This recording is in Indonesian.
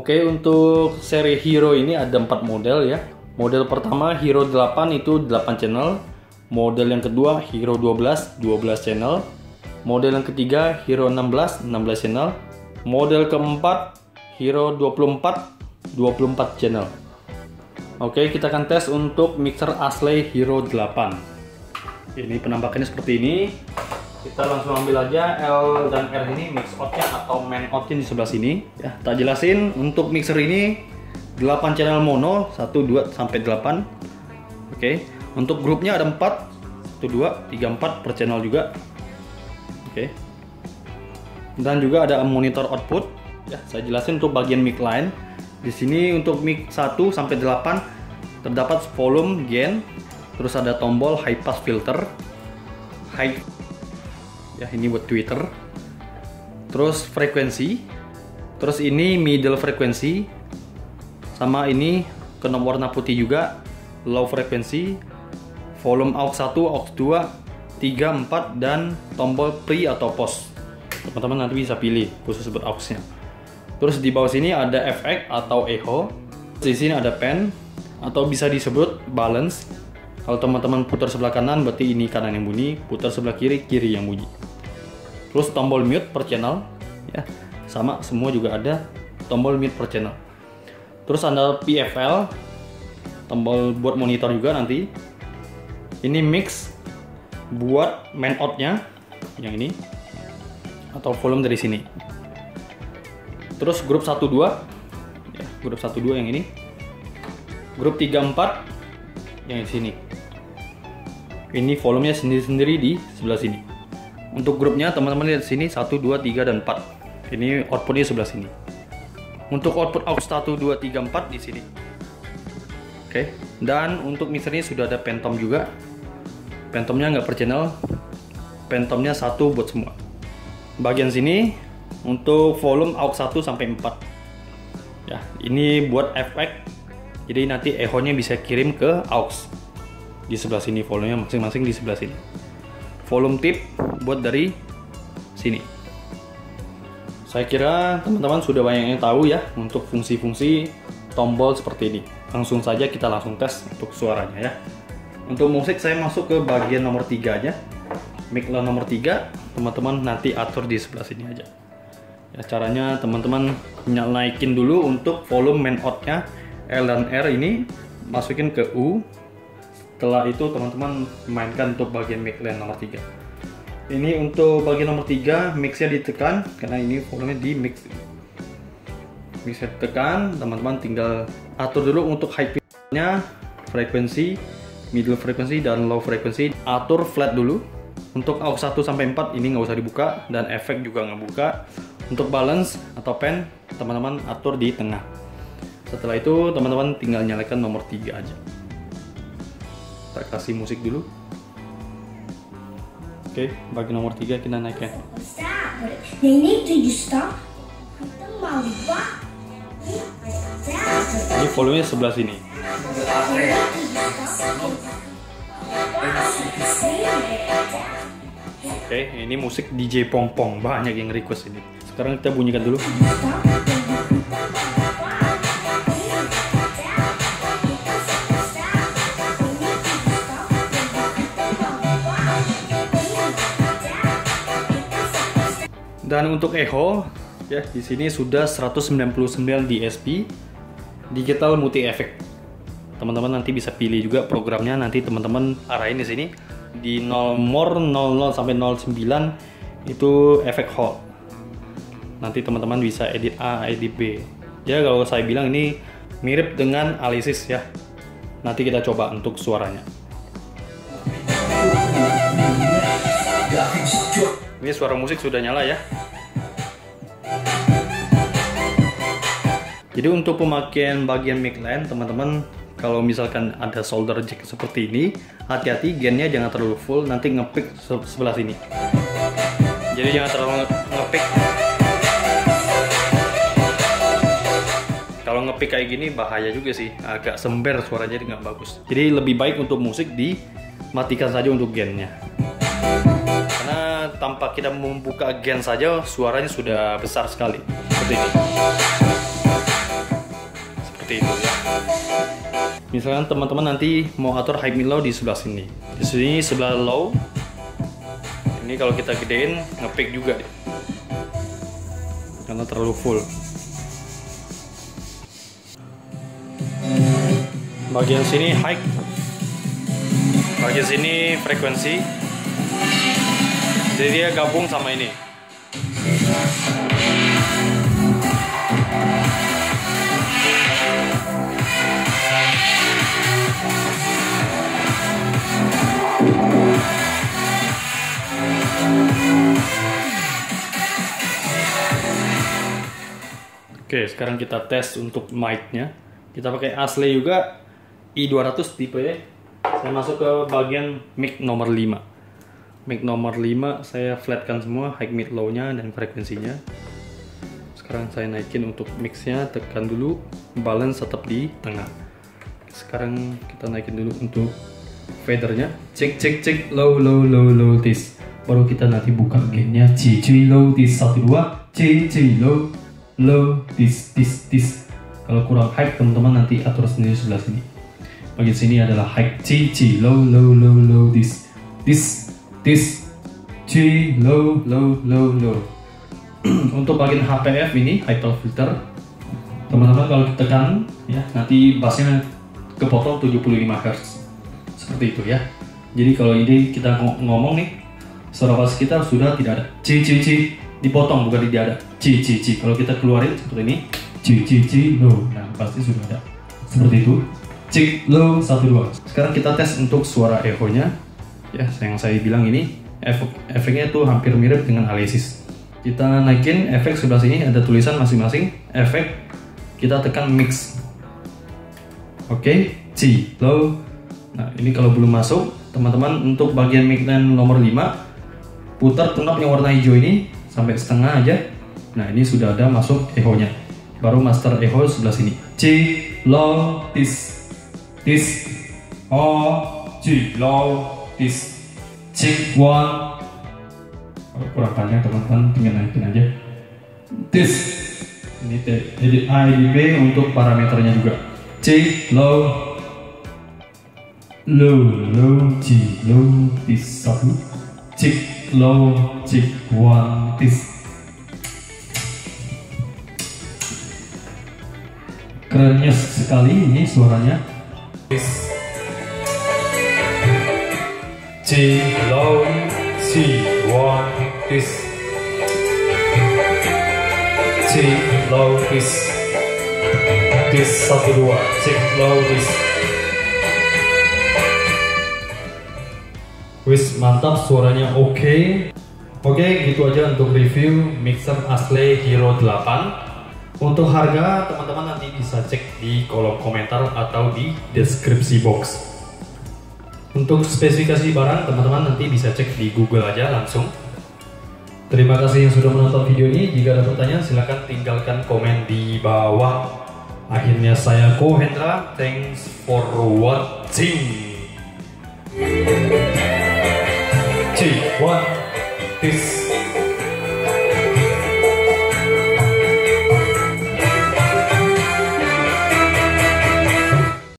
Oke, untuk seri Hero ini ada 4 model ya. Model pertama Hero 8 itu 8 channel. Model yang kedua Hero 12 channel. Model yang ketiga Hero 16 channel. Model keempat Hero 24 channel. Oke, kita akan tes untuk mixer Ashley Hero 8. Ini penampakannya seperti ini. Kita langsung ambil aja L dan R ini mix outnya atau main outnya di sebelah sini ya. Tak jelasin, untuk mixer ini 8 channel mono 1, 2 sampai 8. Oke, untuk grupnya ada 4 1, 2, 3, 4 per channel juga. Oke, dan juga ada monitor output ya. Saya jelasin untuk bagian mic line. Di sini untuk mic 1 sampai 8 terdapat volume, gain, terus ada tombol high pass filter, high ya, ini buat Twitter, terus frekuensi, terus ini middle frekuensi, sama ini knob warna putih juga low frekuensi, volume aux 1, aux 2, 3, 4, dan tombol pre atau post. Teman-teman nanti bisa pilih khusus buat aux-nya. Terus di bawah sini ada efek atau echo, di sini ada pen atau bisa disebut balance. Kalau teman-teman putar sebelah kanan berarti ini kanan yang bunyi, putar sebelah kiri yang bunyi. Terus tombol mute per channel ya, sama semua juga ada tombol mute per channel. Terus ada PFL, tombol buat monitor juga nanti. Ini mix buat main outnya yang ini atau volume dari sini. Terus grup 1, 2 ya, grup 1, 2 yang ini. Grup 3, 4 yang di sini. Ini volumenya sendiri-sendiri di sebelah sini. Untuk grupnya teman-teman lihat sini 1, 2, 3, dan 4. Ini outputnya sebelah sini. Untuk output aux 1, 2, 3, 4 di sini. Oke. Dan untuk mixernya sudah ada pentom juga. Pentomnya nggak per channel. Pentomnya 1 buat semua. Bagian sini untuk volume aux 1 sampai 4. Ya, ini buat efek. Jadi nanti echo-nya bisa kirim ke aux. Di sebelah sini volumenya masing-masing di sebelah sini. Volume tip buat dari sini. Saya kira teman-teman sudah banyak yang tahu ya untuk fungsi-fungsi tombol seperti ini. Langsung saja kita langsung tes untuk suaranya ya. Untuk musik saya masuk ke bagian nomor 3 aja. Mic line nomor 3, teman-teman nanti atur di sebelah sini aja. Ya, caranya teman-teman naikin dulu untuk volume main out-nya L dan R ini, masukin ke U. Setelah itu teman-teman mainkan untuk bagian mic line nomor 3. Ini untuk bagian nomor 3, mixnya ditekan karena ini volumenya di mix. Mixnya ditekan, teman-teman tinggal atur dulu untuk high pitch-nya, frekuensi, middle frekuensi, dan low frekuensi. Atur flat dulu. Untuk aux 1 sampai 4 ini nggak usah dibuka, dan efek juga nggak buka. Untuk balance atau pen, teman-teman atur di tengah. Setelah itu teman-teman tinggal nyalakan nomor 3 aja. Kita kasih musik dulu. Oke, bagi nomor 3 kita naikkan. Ini volumenya sebelah sini. Oke, ini musik DJ Pongpong, banyak yang request ini. Sekarang kita bunyikan dulu. Dan untuk echo ya, di sini sudah 199 DSP, digital multi effect. Teman-teman nanti bisa pilih juga programnya, nanti teman-teman arahin di sini di nomor 00 sampai 09 itu efek hot. Nanti teman-teman bisa edit A, edit B. Ya, kalau saya bilang ini mirip dengan Alesis ya. Nanti kita coba untuk suaranya. Ini suara musik sudah nyala ya. Jadi untuk pemakaian bagian mic line, teman-teman kalau misalkan ada solder jack seperti ini, hati-hati gainnya jangan terlalu full, nanti ngepick sebelah sini. Jadi jangan terlalu ngepick. Kalau ngepick kayak gini bahaya juga sih, agak sember suaranya, jadi nggak bagus. Jadi lebih baik untuk musik dimatikan saja untuk gainnya. Karena tanpa kita membuka gain saja suaranya sudah besar sekali seperti ini. seperti itu ya. Misalkan teman-teman nanti mau atur high mid low di sebelah sini. Di sini sebelah low. Ini kalau kita gedein ngepick juga deh. Karena terlalu full. Bagian sini high. Bagian sini frekuensi. Jadi dia gabung sama ini. Oke, sekarang kita tes untuk mic-nya. Kita pakai Ashley juga i200 tipe ya. Saya masuk ke bagian mic nomor 5. Mic nomor 5 saya flatkan semua high mid low-nya dan frekuensinya. Sekarang saya naikin untuk mix-nya, tekan dulu, balance tetap di tengah. Sekarang kita naikin dulu untuk fadernya. Cek low this. Baru kita nanti buka gain-nya. C low this 1 2 C low this. Kalau kurang high teman-teman nanti atur sendiri sebelah sini. Bagian sini adalah high C low this C low. Untuk bagian HPF ini high pass filter, teman-teman kalau ditekan ya nanti bassnya kepotong 75 Hz seperti itu ya. Jadi kalau ini kita ngomong nih, suara bass kita sudah tidak ada C dipotong, bukan tidak ada C. Kalau kita keluarin seperti ini C low, nah pasti sudah ada seperti itu. C low 1 2. Sekarang kita tes untuk suara echo-nya ya, yang saya bilang ini efeknya tuh hampir mirip dengan Alesis. Kita naikin efek sebelah sini, ada tulisan masing-masing efek, kita tekan mix. Oke, C low. Nah ini kalau belum masuk teman-teman, untuk bagian mic line nomor 5 putar knob yang warna hijau ini sampai setengah aja. Nah ini sudah ada masuk echo-nya. Baru master echo sebelah sini. C low this C low this. Check 1. Kalau kurang panjang teman-teman tinggal naikin aja. This. Ini edit A, edit B untuk parameternya juga. C low C low this 1. Check low check 1 this. Kerennya sekali ini suaranya. C low C1 this. C low this 1 2. C low this. Wis mantap, suaranya oke. Oke, gitu aja untuk review mixer Ashley Hero 8. Untuk harga teman-teman nanti bisa cek di kolom komentar atau di deskripsi box. Untuk spesifikasi barang teman-teman nanti bisa cek di Google aja langsung. Terima kasih yang sudah menonton video ini. Jika ada pertanyaan silahkan tinggalkan komen di bawah. Akhirnya saya Ko Hendra, thanks for watching. C1 this.